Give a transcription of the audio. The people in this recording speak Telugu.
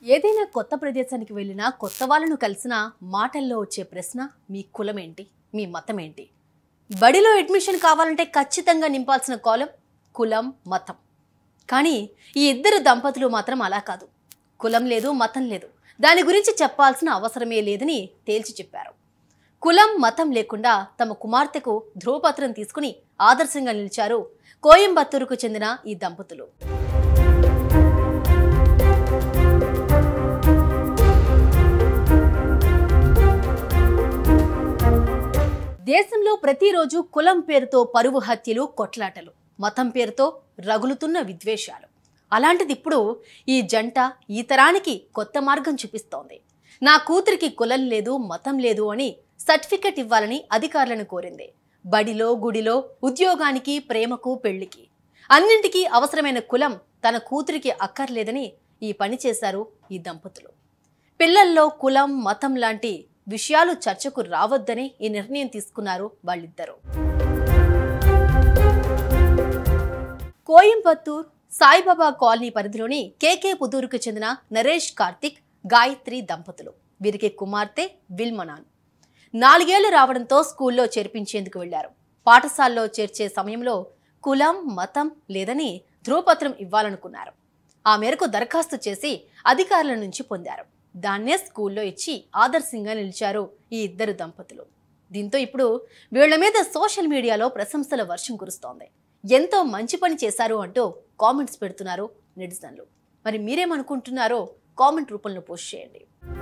ఏదైనా కొత్త ప్రదేశానికి వెళ్ళినా కొత్త వాళ్ళను కలిసినా మాటల్లో వచ్చే ప్రశ్న మీ కులం ఏంటి, మీ మతం ఏంటి? బడిలో అడ్మిషన్ కావాలంటే ఖచ్చితంగా నింపాల్సిన కాలం కులం, మతం. కానీ ఈ ఇద్దరు దంపతులు మాత్రం అలా కాదు. కులం లేదు, మతం లేదు, దాని గురించి చెప్పాల్సిన అవసరమే లేదని తేల్చి చెప్పారు. కులం, మతం లేకుండా తమ కుమార్తెకు ధ్రువపత్రం తీసుకుని ఆదర్శంగా నిలిచారు కోయంబత్తూరుకు చెందిన ఈ దంపతులు. దేశంలో ప్రతిరోజు కులం పేరుతో పరువు హత్యలు, కొట్లాటలు, మతం పేరుతో రగులుతున్న విద్వేషాలు. అలాంటిది ఇప్పుడు ఈ జంట ఈ తరానికి కొత్త మార్గం చూపిస్తోంది. నా కూతురికి కులం లేదు, మతం లేదు అని సర్టిఫికెట్ ఇవ్వాలని అధికారులను కోరింది. బడిలో, గుడిలో, ఉద్యోగానికి, ప్రేమకు, పెళ్లికి అన్నింటికీ అవసరమైన కులం తన కూతురికి అక్కర్లేదని ఈ పని చేశారు ఈ దంపతులు. పిల్లల్లో కులం, మతం లాంటి విషయాలు చర్చకు రావద్దని ఈ నిర్ణయం తీసుకున్నారు వాళ్ళిద్దరూ. కోయంబత్తూర్ సాయిబాబా కాలనీ పరిధిలోని కేకే పుదూరుకు చెందిన నరేష్, కార్తిక్, గాయత్రి దంపతులు. వీరికి కుమార్తె విల్మనాన్. 4 ఏళ్లు రావడంతో స్కూల్లో చేర్పించేందుకు వెళ్లారు. పాఠశాలలో చేర్చే సమయంలో కులం, మతం లేదని ధ్రువపత్రం ఇవ్వాలనుకున్నారు. ఆ మేరకు దరఖాస్తు చేసి అధికారుల నుంచి పొందారు. దాన్నే స్కూల్లో ఇచ్చి ఆదర్శంగా నిలిచారు ఈ ఇద్దరు దంపతులు. దీంతో ఇప్పుడు వీళ్ల మీద సోషల్ మీడియాలో ప్రశంసల వర్షం కురుస్తోంది. ఎంతో మంచి పని చేశారు అంటూ కామెంట్స్ పెడుతున్నారు నెటిజన్లు. మరి మీరేమనుకుంటున్నారో కామెంట్ రూపంలో పోస్ట్ చేయండి.